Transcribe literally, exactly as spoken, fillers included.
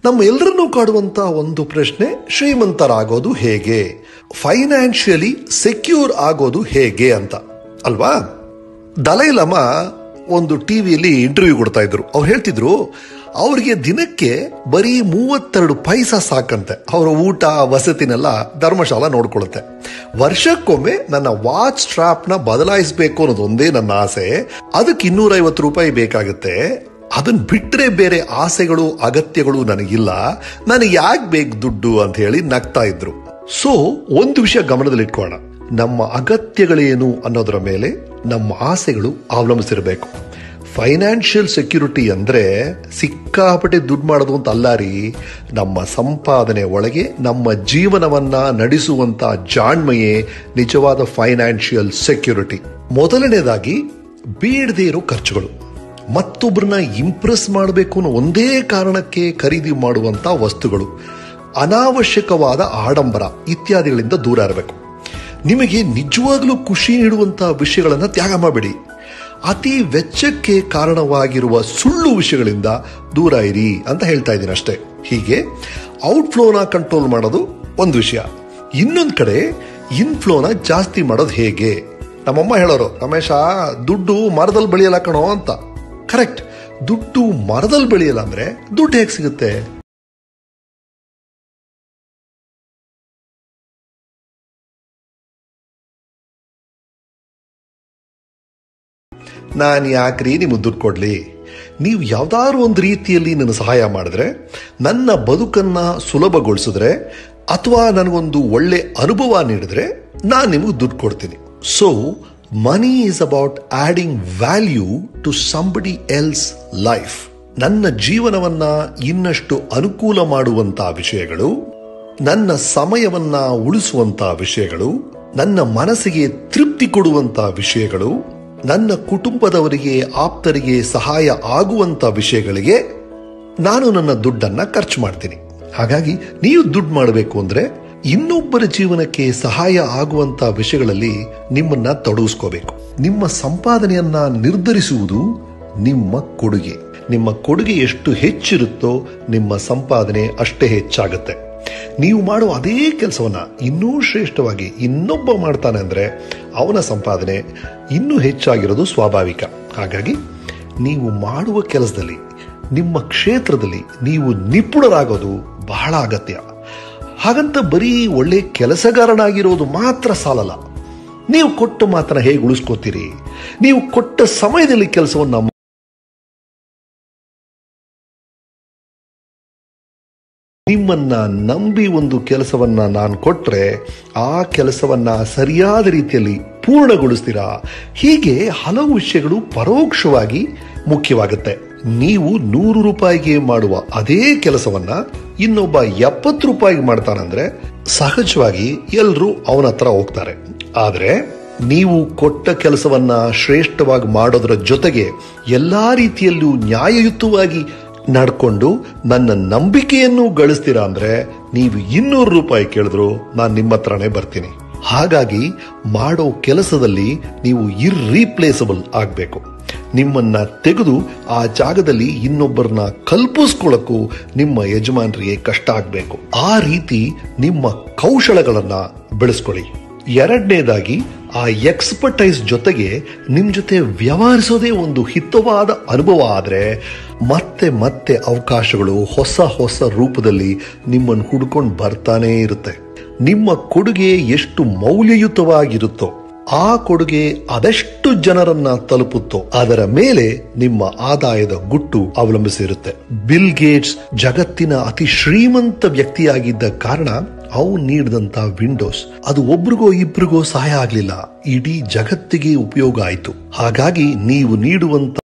ನಮ್ಮ ಎಲ್ಲರನ್ನೂ ಕಾಡುವಂತ ಒಂದು ಪ್ರಶ್ನೆ, ಶ್ರೀಮಂತರಾಗೋದು ಹೇಗೆ, ಫೈನಾನ್ಷಿಯಲಿ ಸೆಕ್ಯೂರ್ ಆಗೋದು ಹೇಗೆ ಅಂತ ಅಲ್ವಾ? ದಲೈ ಲಾಮಾ ಒಂದು ಟಿವಿಯಲ್ಲಿ ಇಂಟರ್ವ್ಯೂ ಕೊಡ್ತಾ ಇದ್ರು. ಅವ್ರು ಹೇಳ್ತಿದ್ರು ಅವ್ರಿಗೆ ದಿನಕ್ಕೆ ಬರೀ ಮೂವತ್ತೆರಡು ಪೈಸಾ ಸಾಕಂತೆ. ಅವರ ಊಟ ವಸತಿನೆಲ್ಲ ಧರ್ಮಶಾಲಾ ನೋಡ್ಕೊಳ್ಳುತ್ತೆ. ವರ್ಷಕ್ಕೊಮ್ಮೆ ನನ್ನ ವಾಚ್ ಸ್ಟ್ರಾಪ್ ನ ಬದಲಾಯಿಸಬೇಕು ಅನ್ನೋದು ಒಂದೇ ನನ್ನ ಆಸೆ. ಅದಕ್ಕೆ ಇನ್ನೂರೈವತ್ತು ರೂಪಾಯಿ ಬೇಕಾಗುತ್ತೆ. ಅದನ್ನ ಬಿಟ್ರೆ ಬೇರೆ ಆಸೆಗಳು ಅಗತ್ಯಗಳು ನನಗಿಲ್ಲ. ನನಗೆ ಯಾಕೆ ಬೇಕು ದುಡ್ಡು ಅಂತ ಹೇಳಿ ನಗ್ತಾ ಇದ್ರು. ಸೊ ಒಂದು ವಿಷಯ ಗಮನದಲ್ಲಿಟ್ಕೊಳ್ಳೋಣ, ನಮ್ಮ ಅಗತ್ಯಗಳೇನು ಅನ್ನೋದರ ಮೇಲೆ ನಮ್ಮ ಆಸೆಗಳು ಅವಲಂಬಿಸಿರಬೇಕು. ಫೈನಾನ್ಷಿಯಲ್ ಸೆಕ್ಯೂರಿಟಿ ಅಂದ್ರೆ ಸಿಕ್ಕಾಪಟ್ಟೆ ದುಡ್ಡು ಮಾಡೋದು ಅಂತ ಅಲ್ಲ ರೀ. ನಮ್ಮ ಸಂಪಾದನೆ ಒಳಗೆ ನಮ್ಮ ಜೀವನವನ್ನ ನಡೆಸುವಂತ ಜಾಣ್ಮೆಯೇ ನಿಜವಾದ ಫೈನಾನ್ಷಿಯಲ್ ಸೆಕ್ಯೂರಿಟಿ. ಮೊದಲನೇದಾಗಿ ಬೇಡದೇ ಇರೋ ಖರ್ಚುಗಳು. ಮತ್ತೊಬ್ಬರನ್ನ ಇಂಪ್ರೆಸ್ ಮಾಡಬೇಕು ಅನ್ನೋ ಒಂದೇ ಕಾರಣಕ್ಕೆ ಖರೀದಿ ಮಾಡುವಂತ ವಸ್ತುಗಳು, ಅನಾವಶ್ಯಕವಾದ ಆಡಂಬರ ಇತ್ಯಾದಿಗಳಿಂದ ದೂರ ಇರಬೇಕು. ನಿಮಗೆ ನಿಜವಾಗ್ಲೂ ಖುಷಿ ನೀಡುವಂತ ವಿಷಯಗಳನ್ನ ತ್ಯಾಗ ಮಾಡಬೇಡಿ. ಅತಿ ವೆಚ್ಚಕ್ಕೆ ಕಾರಣವಾಗಿರುವ ಸುಳ್ಳು ವಿಷಯಗಳಿಂದ ದೂರ ಇರಿ ಅಂತ ಹೇಳ್ತಾ ಇದ್ದೀನಿ ಅಷ್ಟೇ. ಹೀಗೆ ಔಟ್ಫ್ಲೋನ ಕಂಟ್ರೋಲ್ ಮಾಡೋದು ಒಂದು ವಿಷಯ. ಇನ್ನೊಂದು ಕಡೆ ಇನ್ಫ್ಲೋನ ಜಾಸ್ತಿ ಮಾಡೋದು ಹೇಗೆ? ನಮ್ಮಮ್ಮ ಹೇಳೋರು, ರಮೇಶ ದುಡ್ಡು ಮರದಲ್ಲಿ ಬೆಳೆಯಲ್ಲ ಕಣೋ ಅಂತ. ಕರೆಕ್ಟ್, ದುಡ್ಡು ಮರದಲ್ಲಿ ಬೆಳೆಯಲ್ಲ ಅಂದ್ರೆ ದುಡ್ಡು ಹೇಗೆ ಸಿಗುತ್ತೆ? ನಾನು ಯಾಕ್ರಿ ನಿಮಗೆ ದುಡ್ಡು ಕೊಡ್ಲಿ? ನೀವು ಯಾವ್ದಾದ್ರು ಒಂದು ರೀತಿಯಲ್ಲಿ ನನ್ನ ಸಹಾಯ ಮಾಡಿದ್ರೆ, ನನ್ನ ಬದುಕನ್ನ ಸುಲಭಗೊಳಿಸಿದ್ರೆ, ಅಥವಾ ನನಗೊಂದು ಒಳ್ಳೆ ಅನುಭವ ನೀಡಿದ್ರೆ ನಾನು ನಿಮಗೆ ದುಡ್ಡು ಕೊಡ್ತೀನಿ. So money is about adding value to somebody else life. ನನ್ನ ಜೀವನವನ್ನ ಇನ್ನಷ್ಟು ಅನುಕೂಲ ಮಾಡುವಂತ ವಿಷಯಗಳು, ನನ್ನ ಸಮಯವನ್ನ ಉಳಿಸುವಂತ ವಿಷಯಗಳು, ನನ್ನ ಮನಸ್ಸಿಗೆ ತೃಪ್ತಿ ಕೊಡುವಂತ ವಿಷಯಗಳು, ನನ್ನ ಕುಟುಂಬದವರಿಗೆ ಆಪ್ತರಿಗೆ ಸಹಾಯ ಆಗುವಂತ ವಿಷಯಗಳಿಗೆ ನಾನು ನನ್ನ ದುಡ್ಡನ್ನ ಖರ್ಚು ಮಾಡ್ತೀನಿ. ಹಾಗಾಗಿ ನೀವು ದುಡ್ಡು ಮಾಡಬೇಕು ಅಂದ್ರೆ ಇನ್ನೊಬ್ಬರ ಜೀವನಕ್ಕೆ ಸಹಾಯ ಆಗುವಂತ ವಿಷಯಗಳಲ್ಲಿ ನಿಮ್ಮನ್ನ ತೊಡಗಿಸ್ಕೋಬೇಕು. ನಿಮ್ಮ ಸಂಪಾದನೆಯನ್ನ ನಿರ್ಧರಿಸುವುದು ನಿಮ್ಮ ಕೊಡುಗೆ. ನಿಮ್ಮ ಕೊಡುಗೆ ಎಷ್ಟು ಹೆಚ್ಚಿರುತ್ತೋ ನಿಮ್ಮ ಸಂಪಾದನೆ ಅಷ್ಟೇ ಹೆಚ್ಚಾಗುತ್ತೆ. ನೀವು ಮಾಡುವ ಅದೇ ಕೆಲಸವನ್ನ ಇನ್ನೂ ಶ್ರೇಷ್ಠವಾಗಿ ಇನ್ನೊಬ್ಬ ಮಾಡ್ತಾನೆ ಅಂದ್ರೆ ಅವನ ಸಂಪಾದನೆ ಇನ್ನೂ ಹೆಚ್ಚಾಗಿರೋದು ಸ್ವಾಭಾವಿಕ. ಹಾಗಾಗಿ ನೀವು ಮಾಡುವ ಕೆಲಸದಲ್ಲಿ, ನಿಮ್ಮ ಕ್ಷೇತ್ರದಲ್ಲಿ ನೀವು ನಿಪುಣರಾಗೋದು ಬಹಳ ಅಗತ್ಯ. ಹಾಗಂತ ಬರೀ ಒಳ್ಳೆ ಕೆಲಸಗಾರನಾಗಿರೋದು ಮಾತ್ರ ಸಾಲಲ್ಲ. ನೀವು ಕೊಟ್ಟ ಮಾತನ್ನ ಹೇಗೆ ಉಳಿಸ್ಕೋತೀರಿ? ನೀವು ಕೊಟ್ಟ ಸಮಯದಲ್ಲಿ ಕೆಲಸವನ್ನು ನಿಮ್ಮನ್ನ ನಂಬಿ ಒಂದು ಕೆಲಸವನ್ನ ನಾನು ಕೊಟ್ರೆ ಆ ಕೆಲಸವನ್ನ ಸರಿಯಾದ ರೀತಿಯಲ್ಲಿ ಪೂರ್ಣಗೊಳಿಸ್ತೀರಾ? ಹೀಗೆ ಹಲವು ವಿಷಯಗಳು ಪರೋಕ್ಷವಾಗಿ ಮುಖ್ಯವಾಗುತ್ತೆ. ನೀವು ನೂರು ರೂಪಾಯಿಗೆ ಮಾಡುವ ಅದೇ ಕೆಲಸವನ್ನ ಇನ್ನೊಬ್ಬ ಎಪ್ಪತ್ತು ರೂಪಾಯಿಗೆ ಮಾಡ್ತಾನಂದ್ರೆ ಸಹಜವಾಗಿ ಎಲ್ಲರೂ ಅವನ ಹತ್ರ ಹೋಗ್ತಾರೆ. ಆದ್ರೆ ನೀವು ಕೊಟ್ಟ ಕೆಲಸವನ್ನ ಶ್ರೇಷ್ಠವಾಗಿ ಮಾಡೋದ್ರ ಜೊತೆಗೆ ಎಲ್ಲಾ ರೀತಿಯಲ್ಲೂ ನ್ಯಾಯಯುತವಾಗಿ ನಡ್ಕೊಂಡು ನನ್ನ ನಂಬಿಕೆಯನ್ನು ಗಳಿಸ್ತೀರಾ ಅಂದ್ರೆ ನೀವು ಇನ್ನೂರು ರೂಪಾಯಿ ಕೇಳಿದ್ರು ನಾನು ನಿಮ್ಮ ಹತ್ರನೇ ಬರ್ತೀನಿ. ಹಾಗಾಗಿ ಮಾಡೋ ಕೆಲಸದಲ್ಲಿ ನೀವು ಇರ್ರೀಪ್ಲೇಸಬಲ್ ಆಗಬೇಕು. ನಿಮ್ಮನ್ನ ತೆಗೆದು ಆ ಜಾಗದಲ್ಲಿ ಇನ್ನೊಬ್ಬರನ್ನ ಕಲ್ಪಿಸ್ಕೊಳ್ಳಕ್ಕೂ ನಿಮ್ಮ ಯಜಮಾನರಿಗೆ ಕಷ್ಟ ಆಗಬೇಕು. ಆ ರೀತಿ ನಿಮ್ಮ ಕೌಶಲಗಳನ್ನ ಬೆಳೆಸ್ಕೊಳ್ಳಿ. ಎರಡನೇದಾಗಿ ಆ ಎಕ್ಸ್ಪರ್ಟೈಸ್ ಜೊತೆಗೆ ನಿಮ್ ಜೊತೆ ವ್ಯವಹರಿಸೋದೇ ಒಂದು ಹಿತವಾದ ಅನುಭವ ಆದ್ರೆ ಮತ್ತೆ ಮತ್ತೆ ಅವಕಾಶಗಳು ಹೊಸ ಹೊಸ ರೂಪದಲ್ಲಿ ನಿಮ್ಮನ್ನು ಹುಡ್ಕೊಂಡು ಬರ್ತಾನೇ ಇರುತ್ತೆ. ನಿಮ್ಮ ಕೊಡುಗೆ ಎಷ್ಟು ಮೌಲ್ಯಯುತವಾಗಿರುತ್ತೋ ಆ ಕೊಡುಗೆ ಅದೆಷ್ಟು ಜನರನ್ನ ತಲುಪುತ್ತೋ ಅದರ ಮೇಲೆ ನಿಮ್ಮ ಆದಾಯದ ಗುಟ್ಟು ಅವಲಂಬಿಸಿರುತ್ತೆ. ಬಿಲ್ ಗೇಟ್ಸ್ ಜಗತ್ತಿನ ಅತಿ ಶ್ರೀಮಂತ ವ್ಯಕ್ತಿಯಾಗಿದ್ದ ಕಾರಣ ಅವನು ನೀಡಿದಂತ ವಿಂಡೋಸ್ ಅದು ಒಬ್ರಿಗೋ ಇಬ್ರಿಗೋ ಸಹಾಯ ಆಗ್ಲಿಲ್ಲ, ಇಡೀ ಜಗತ್ತಿಗೆ ಉಪಯೋಗ ಆಯ್ತು. ಹಾಗಾಗಿ ನೀವು ನೀಡುವಂತ